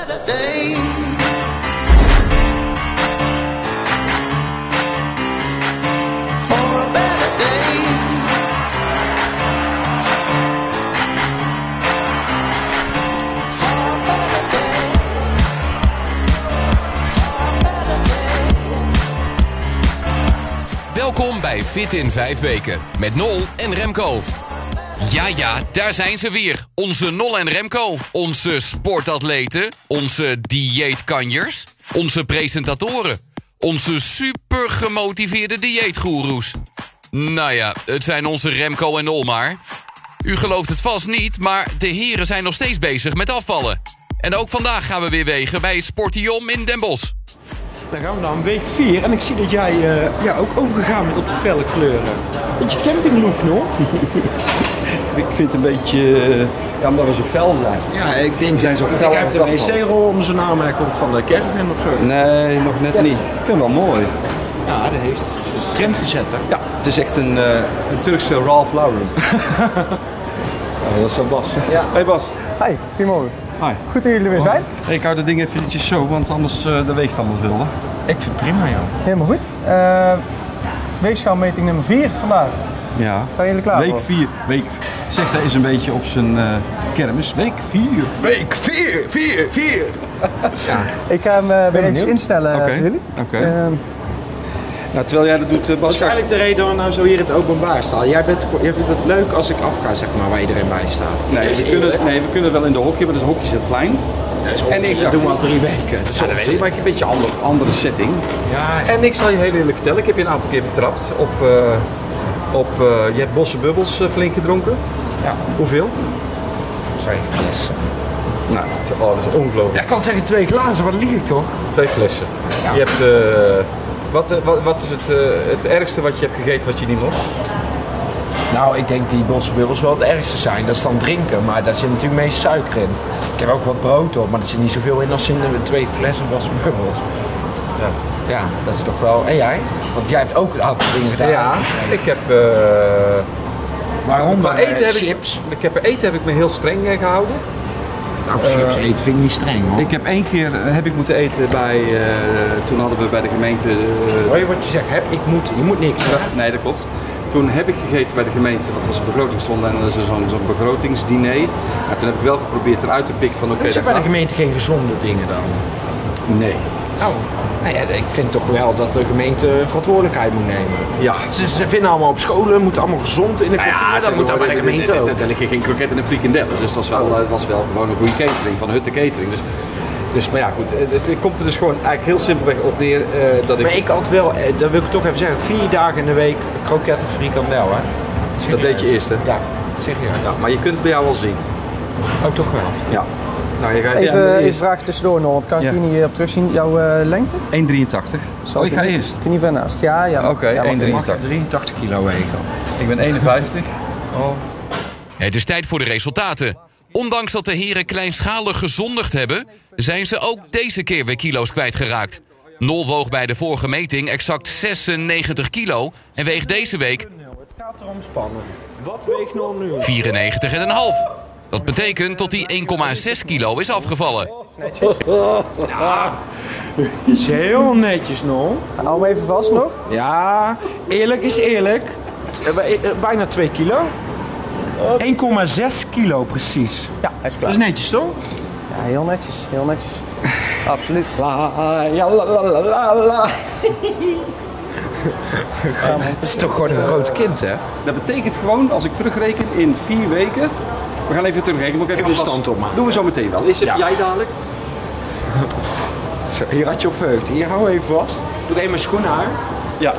Welkom bij Fit in 5 weken met Nol en Remco. Ja, daar zijn ze weer. Onze Nol en Remco. Onze sportatleten. Onze dieetkanjers. Onze presentatoren. Onze super gemotiveerde dieetgoeroes. Nou ja, het zijn onze Remco en Nol maar. U gelooft het vast niet, maar de heren zijn nog steeds bezig met afvallen. En ook vandaag gaan we weer wegen bij Sportiom in Den Bosch. Dan gaan we naar een week 4 en ik zie dat jij ook overgegaan bent op de felle kleuren. Beetje campinglook nog. Ik vind het een beetje, omdat we zo fel zijn. Ja, ik denk, zijn zo fel. Hij heeft een wc-rol om zijn aanmerking van de caravan of zo. Nee, nog net niet. Ik vind het wel mooi. Ja, dat heeft trend gezet, hè? Ja, het is echt een Turkse Ralph Lauren. Dat is zo Bas. Ja. Hey Bas. Hi, goedemorgen. Hi. Goed dat jullie er weer zijn. Ik hou de dingen eventjes zo, want anders dat weegt allemaal veel. Hè? Ik vind het prima, ja. Helemaal goed. Weegschaalmeting nummer 4 vandaag. Ja. Zijn jullie klaar Week 4. Zeg, dat is een beetje op zijn kermis. Week 4. Week 4. Ja. Ik ga hem weer even instellen voor jullie. Oké. Nou, terwijl jij dat doet, Bas. Dat is eigenlijk de reden waarom we nou zo hier in het openbaar staan. Jij vindt het leuk als ik afga, zeg maar, waar iedereen bij staat. Nee, we kunnen wel in de hokje, maar het hokje is heel klein. En ik dat doen we al 3 weken. Dus dat weet ik, maar ik heb een beetje andere setting. Ja, En ik zal je heel eerlijk vertellen, ik heb je een aantal keer betrapt op je hebt Bosse Bubbels flink gedronken. Ja. Hoeveel? 2 flessen. Nou, dat is ongelooflijk. Ja, ik kan zeggen 2 glazen, wat lieg ik toch? 2 flessen. Ja. Je hebt, wat is het ergste wat je hebt gegeten wat je niet mocht? Nou, ik denk die bossenbubbels wel het ergste zijn. Dat is dan drinken, maar daar zit natuurlijk meest suiker in. Ik heb ook wat brood op, maar er zit niet zoveel in als in de 2 flessen bossenbubbels. Ja. Ja, dat is toch wel... En jij? Want jij hebt ook een aantal dingen gedaan. Ja, ik heb... Waaronder chips. Eten heb ik me heel streng gehouden. Nou, chips eten vind ik niet streng, hoor. Ik heb 1 keer heb ik moeten eten bij... toen hadden we bij de gemeente... Hoor je wat je zegt? Je moet niks. Nee, dat klopt. Toen heb ik gegeten bij de gemeente, dat was een begrotingsronde en dat is zo'n begrotingsdiner. Nou, toen heb ik wel geprobeerd eruit te pikken van oké, Is er bij de gemeente geen gezonde dingen dan? Nee. Oh, nou ja, ik vind toch wel dat de gemeente verantwoordelijkheid moet nemen. Ja. Ze vinden allemaal op scholen, moeten allemaal gezond in de kantine. Dat moet dan bij de gemeente ook. Daar liggen geen kroketten en frikandellen, dus dat was wel gewoon een goede catering, van Hutte Catering. Dus, maar ja, goed, het komt er dus gewoon eigenlijk heel simpelweg op neer dat ik... Maar ik had wel, dat wil ik toch even zeggen, 4 dagen in de week kroket of frikandel, hè? Serieus? Dat deed je eerst, hè? Ja, serieus. Ja, maar je kunt het bij jou wel zien. Oh, toch wel? Ja. Nou, je gaat Even een vraag tussendoor nog, want kan ik hier niet op terugzien. Jouw lengte? 1,83. Oh, ik ga eerst. Kun je niet ver naast? Ja. Oké, ja, 1,83. 83 kilo wegen. Ik ben 51. Oh. Het is tijd voor de resultaten. Ondanks dat de heren kleinschalig gezondigd hebben, zijn ze ook deze keer weer kilo's kwijtgeraakt. Nol woog bij de vorige meting exact 96 kilo en weegt deze week... Het gaat erom spannen. Wat weegt Nol nu? 94,5. Dat betekent dat hij 1,6 kilo is afgevallen. Ja, is heel netjes, Nol. Hou hem even vast nog. Ja, eerlijk is eerlijk. Bijna 2 kilo. 1,6 kilo precies. Ja, hij is Dat klaar. is netjes, toch? Ja, heel netjes, heel netjes. Absoluut. Het is toch gewoon een groot kind, hè? Dat betekent gewoon, als ik terugreken in 4 weken... We gaan even terugrekenen. Moet ik Even de stand opmaken. Doen we zo meteen wel. Is het jij dadelijk? Zo, hier had je op verheugd. Hier, hou even vast. Doe even mijn schoenen aan. Ja.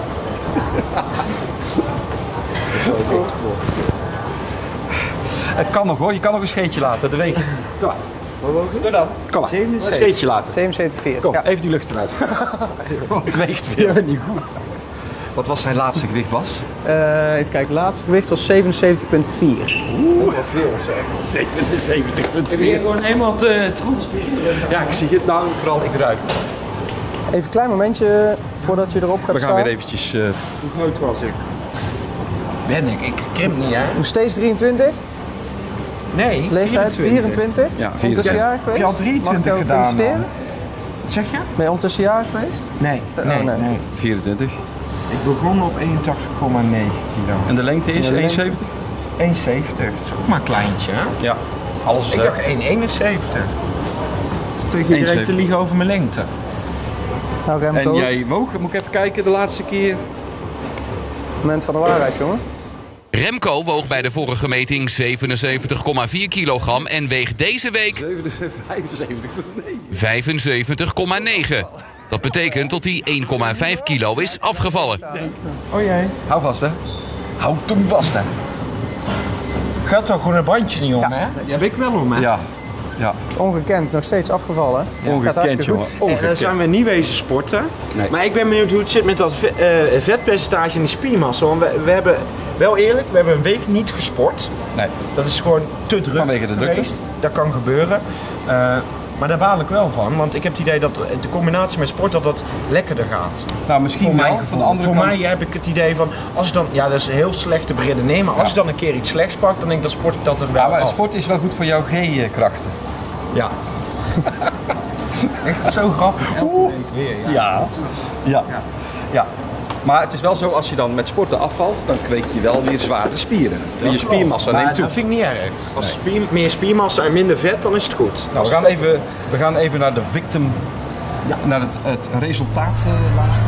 Het kan nog hoor. Je kan nog een scheetje laten. Dat weet je. Kom maar. Doe dan. Kom maar. Een scheetje laten. 77,4. Kom, Ja. even die lucht eruit. Het weegt veel. niet goed. Wat was zijn laatste gewicht, Bas? Even kijken, laatste gewicht was 77,4. Oeh, wat veel zeg. 77,4. Heb je gewoon helemaal te transpireren? Ja, ik zie het nou. Vooral ik ruik. Even een klein momentje voordat je erop gaat We gaan staan. weer eventjes... Hoe groot was ik? Ben ik? Ik krimp niet, hè? Nog steeds 23. Nee, Leeftijd 24? Ja, 24. Ondertussen jarig Heb je geweest? al 23 Mag ik jou gedaan feliciteren? dan? Wat zeg je? Ben je ondertussen jarig geweest? Nee, nee, nee. nee. 24. Ik begon op 81,9 kilo. En de lengte is Ja, de 1,70? 1,70. Dat is ook maar een kleintje, hè? Ja. Alles is Ik leuk. dacht 1,71. Tegen iedereen 1,70. te liegen over mijn lengte. Nou Remco, En jij woog, moet ik even kijken, de laatste keer. moment van de waarheid jongen. Remco woog bij de vorige meting 77,4 kilogram en weegt deze week 75,9. Dat betekent dat hij 1,5 kilo is afgevallen. Oh jee. Hou vast, hè. Houd hem vast, hè. Gaat toch gewoon een bandje niet om, hè? Die heb ik wel om, hè? Ja. Ja. Dat is ongekend, nog steeds afgevallen. Gaat Ongekend, hartstikke jongen. goed. En dan Ongekend. zijn we niet wezen sporten. Nee. Maar ik ben benieuwd hoe het zit met dat vetpercentage en die spiermassa. Want we hebben, wel eerlijk, we hebben een week niet gesport. Nee. Dat is gewoon te druk Vanwege de drukte. geweest. Dat kan gebeuren. Maar daar baal ik wel van. Want ik heb het idee dat de combinatie met sport dat lekkerder gaat. Nou, misschien Voor wel. mijn Van gevoel. de andere Voor kant. mij heb ik het idee van, als ik dan, ja dat is heel slecht te beredeneren, maar als ik dan een keer iets slechts pak, dan denk ik dat sport dat er wel Ja, maar af. sport is wel goed voor jouw G-krachten. Ja. Echt zo grappig. Elke week weer. Ja. Ja. Maar het is wel zo, als je dan met sporten afvalt, dan kweek je wel weer zware spieren. En je spiermassa Maar neemt toe. dat vind ik niet erg. Als meer spiermassa en minder vet, dan is het goed. Nou, we gaan even naar de victim, naar het resultaat luisteren.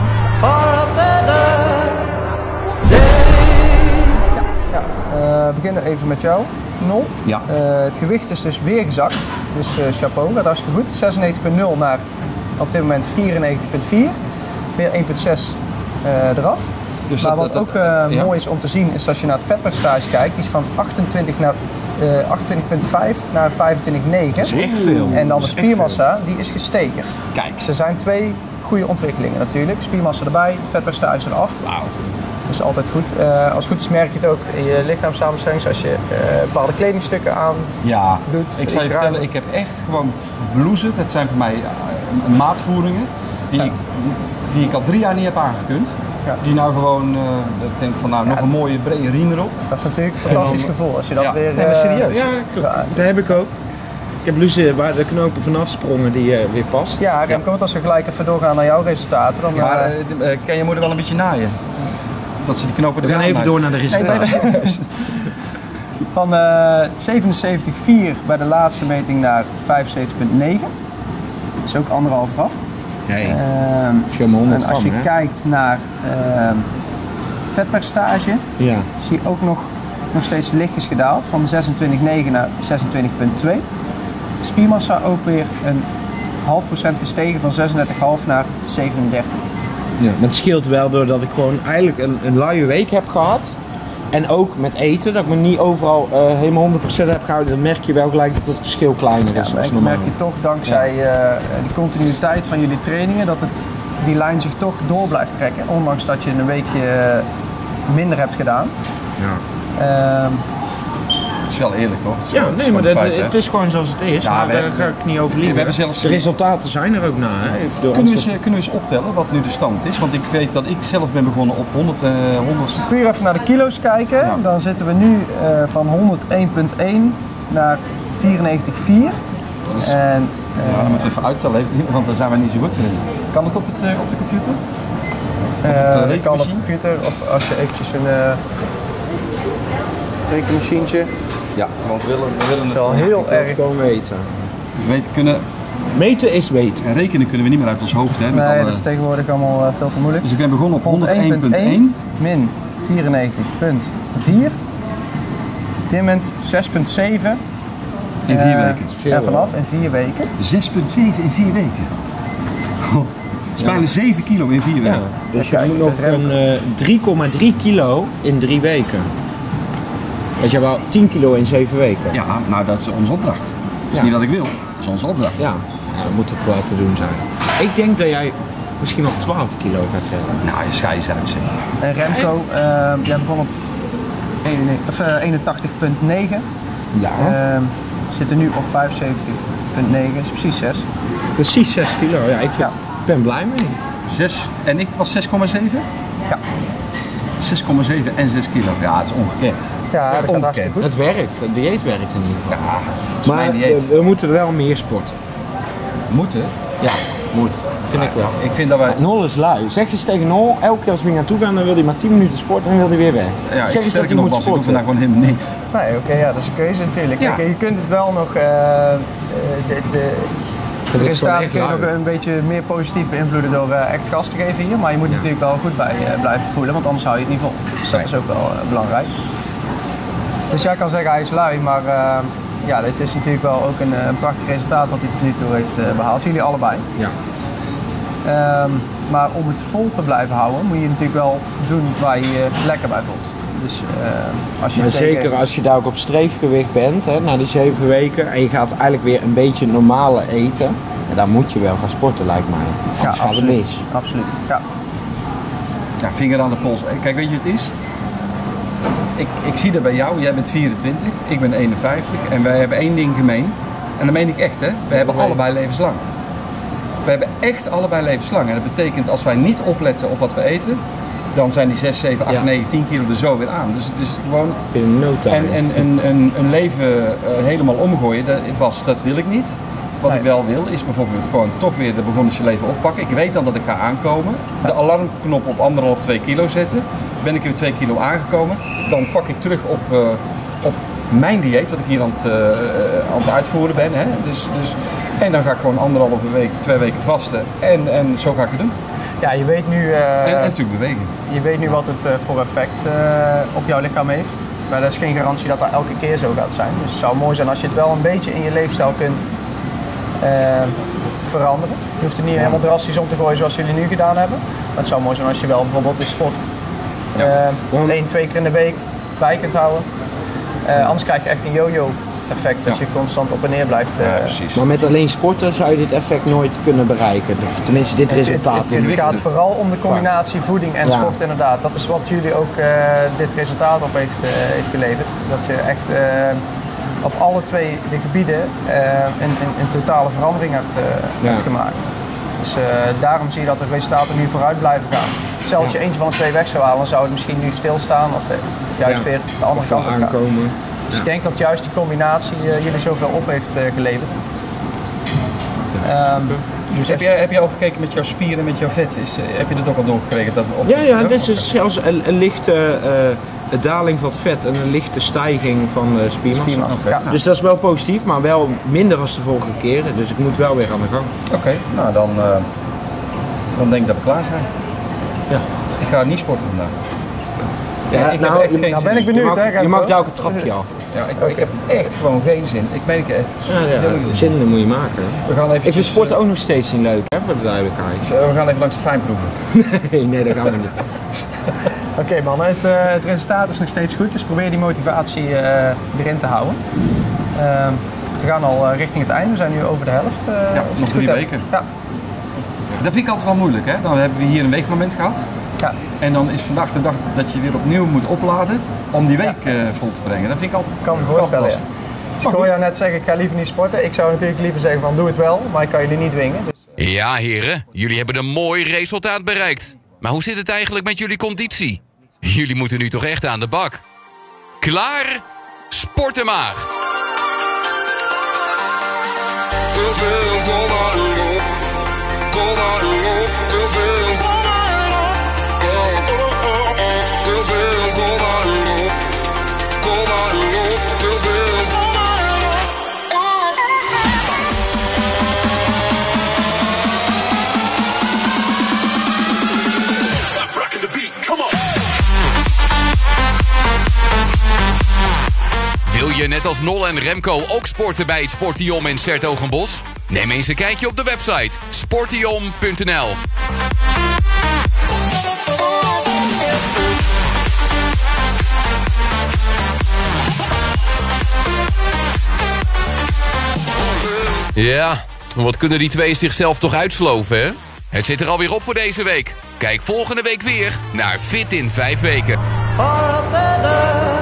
We beginnen even met jou, Nol. Ja. Het gewicht is dus weer gezakt. Dus chapeau, gaat hartstikke goed. 96,0 naar op dit moment 94,4. Weer 1,6 eraf. Dus maar dat- wat dat- ook ja. mooi is om te zien, is als je naar het vetpercentage kijkt, die is van 28,5 naar 25,9. Dat is echt veel. En dan de Dat is echt spiermassa, die is gestegen. Kijk. Dus er zijn twee goede ontwikkelingen natuurlijk. Spiermassa erbij, vetpercentage eraf. Wauw. Dat is altijd goed. Als het goed is merk je het ook in je lichaamssamenstelling. Als je bepaalde kledingstukken aan Ja, doet. ik zal je iets vertellen, ruimer. ik heb echt gewoon blouses, dat zijn voor mij maatvoeringen, die ik al 3 jaar niet heb aangekund. Ja. Die nou gewoon, ik denk van nou, nog een mooie brede riem erop. Dat is natuurlijk een fantastisch gevoel als je dat Ja. weer... Nee, maar serieus. Ja, klopt. Dat heb ik ook. Ik heb blouses waar de knopen vanaf sprongen die weer past. Ja, Remco, want als we gelijk even doorgaan naar jouw resultaten, dan... Maar kan je moeder wel een beetje naaien? Dat ze die knopen We gaan even door naar de resultaten. Van 77,4 bij de laatste meting naar 75,9. Dat is ook 1,5 af. Nee, Ehm, maar 100 en als je kijkt naar vetpercentage, Ja. zie je ook nog steeds lichtjes gedaald. Van 26,9 naar 26,2. Spiermassa ook weer een half procent gestegen van 36,5 naar 37. Ja, maar het scheelt wel doordat ik gewoon eigenlijk een luie week heb gehad. En ook met eten, dat ik me niet overal helemaal 100% heb gehouden. Dan merk je wel gelijk dat het verschil kleiner Ja, is maar als ik normaal. merk je toch dankzij de continuïteit van jullie trainingen dat die lijn zich toch door blijft trekken. Ondanks dat je een weekje minder hebt gedaan. Ja. Ehm, Dat is wel eerlijk toch? Dat is Ja, gewoon- nee, is maar gewoon een feit, het hè? is gewoon zoals het is. Ja, maar we daar hebben- ga ik niet over liegen. we hebben zelfs- De resultaten zijn er ook na. Hè? Ik bedoel, Kunnen we, als eens optellen wat nu de stand is? Want ik weet dat ik zelf ben begonnen op 100. puur even naar de kilo's kijken, Ja. dan zitten we nu van 101,1 naar 94,4. En Ja, dan moeten we even uittellen, want daar zijn we niet zo goed in. Kan het op de computer? dat kan op de rekenmachine? computer of als je eventjes een rekenmachientje. Ja, want we willen het Wel gewoon. heel erg. gewoon weten. Meten is weten. Rekenen kunnen we niet meer uit ons hoofd. Hè, met Nee, alle- dat is tegenwoordig allemaal veel te moeilijk. Dus ik ben begonnen op 101,1 101,1. min 94,4. Op dit moment 6,7. In 4 weken. En vanaf in 4 weken. 6,7 in 4 weken. Dat is bijna 7 kilo in 4 weken. Ja, dus je Kijk, moet nog Remco. een 3,3 kilo in 3 weken. Dat je wel 10 kilo in 7 weken. Ja, nou dat is onze opdracht. Dat is Ja. niet dat ik wil, dat is onze opdracht. Ja, dat moet toch wel te doen zijn. Ik denk dat jij misschien wel 12 kilo gaat redden. Nou, je schijs uit zeg. En Remco, jij begon op 81,9. Ja. Zitten nu op 75,9. Is precies 6. Precies 6 kilo. Ja, ik Ja. ben blij mee. 6 en ik was 6,7? Ja. 6,7 en 6 kilo. Ja, dat is ongekend. Ja, dat gaat hartstikke goed. Het werkt, het dieet werkt in ieder geval. Ja, dat is Maar mijn dieet. we moeten wel meer sporten. Moeten? Ja, moet. Vind ik wel. Ik vind dat wij... Nol is lui. Zeg eens tegen Nol, elke keer als we hier naartoe gaan, dan wil hij maar 10 minuten sporten en dan wil hij weer weg. Ja, zeg ik eens dat sterker hij nog, moet Bas, ik hoef sporten. vandaag gewoon helemaal niks. Nee, oké, ja, dat is een keuze natuurlijk. Ja. Kijk, je kunt het wel nog... de resultaten kun je nog een beetje meer positief beïnvloeden door echt gas te geven hier. Maar je moet er natuurlijk wel goed bij blijven voelen, want anders hou je het niet vol. Dus dat is ook wel belangrijk. Dus jij kan zeggen hij is lui, maar ja, dit is natuurlijk wel ook een prachtig resultaat wat hij tot nu toe heeft behaald. Jullie allebei. Ja. Maar om het vol te blijven houden moet je natuurlijk wel doen waar je je lekker bij voelt. Dus als je Maar zeker als je daar ook op streefgewicht bent, hè, na die 7 weken, en je gaat eigenlijk weer een beetje normale eten, en dan moet je wel gaan sporten, lijkt mij. Anders gaat het mis. Absoluut. Ja. Ja, vinger aan de pols. Kijk, weet je wat het is? Ik zie dat bij jou. Jij bent 24, ik ben 51 en wij hebben één ding gemeen. En dat meen ik echt, hè. We hebben allebei levenslang. We hebben echt allebei levenslang. En dat betekent als wij niet opletten op wat we eten, dan zijn die 6, 7, 8, 9, 10 kilo er zo weer aan. Dus het is gewoon... In no time. En een leven helemaal omgooien, dat wil ik niet. Wat ik wel wil is bijvoorbeeld gewoon toch weer de beginnersje leven oppakken. Ik weet dan dat ik ga aankomen. De alarmknop op 1,5, 2 kilo zetten. Ben ik weer 2 kilo aangekomen. Dan pak ik terug op mijn dieet, wat ik hier aan het uitvoeren ben. Hè. En dan ga ik gewoon 1,5 week, 2 weken vasten. En zo ga ik het doen. Ja, je weet nu... en natuurlijk bewegen. Je weet nu wat het voor effect op jouw lichaam heeft. Maar dat is geen garantie dat dat elke keer zo gaat zijn. Dus het zou mooi zijn als je het wel een beetje in je leefstijl kunt veranderen. Je hoeft er niet helemaal drastisch om te gooien zoals jullie nu gedaan hebben. Maar het zou mooi zijn als je wel bijvoorbeeld in sport 1, 2 keer in de week bij kunt houden. Anders krijg je echt een yo-yo effect, dat je constant op en neer blijft. Precies. Maar met alleen sporten zou je dit effect nooit kunnen bereiken. Tenminste, dit resultaat. Het gaat vooral om de combinatie voeding en sport inderdaad. Dat is wat jullie ook dit resultaat op heeft geleverd. Dat je echt op alle twee de gebieden een totale verandering hebt gemaakt. Dus daarom zie je dat de resultaten nu vooruit blijven gaan. Stel als je eentje van de twee weg zou halen, dan zou het misschien nu stilstaan of juist weer de andere kant op gaan. Aankomen. Dus ik denk dat juist die combinatie jullie zoveel op heeft geleverd. Dus heb jij al gekeken met jouw spieren en met jouw vet? Heb je dat ook al doorgekregen? Dit is dus zelfs een lichte daling van het vet en een lichte stijging van spiermassa. Okay. Dus dat is wel positief, maar wel minder als de vorige keren. Dus ik moet wel weer aan de gang. Oké, nou dan denk ik dat we klaar zijn. Ja. Ik ga niet sporten vandaag. Nou ben ik benieuwd. Je mag daar ook een trapje af. Ja, ik heb echt gewoon geen zin. Ik meen het echt. Zin moet je maken. We gaan even. Ik vind sporten ook nog steeds niet leuk, hè, voor de duidelijkheid. We gaan even langs het fijnproeven. Nee, dat gaan we niet. Oké, mannen, het resultaat is nog steeds goed, dus probeer die motivatie erin te houden. We gaan al richting het einde, we zijn nu over de helft. Nog 3 weken. Ja. Dat vind ik altijd wel moeilijk, hè? Dan hebben we hier een weekmoment gehad. Ja. En dan is vandaag de dag dat je weer opnieuw moet opladen om die week vol te brengen. Dat vind ik altijd kan me voorstellen. Ja. Dus ik hoor jou net zeggen, ik ga liever niet sporten. Ik zou natuurlijk liever zeggen van doe het wel, maar ik kan jullie niet dwingen. Dus, Ja, heren, jullie hebben een mooi resultaat bereikt. Maar hoe zit het eigenlijk met jullie conditie? Jullie moeten nu toch echt aan de bak. Klaar? Sporten maar! Wil je net als Nol en Remco ook sporten bij het Sportiom in 's-Hertogenbosch? Neem eens een kijkje op de website sportiom.nl. Ja, wat kunnen die twee zichzelf toch uitsloven, hè? Het zit er alweer op voor deze week. Kijk volgende week weer naar Fit in 5 weken. For a better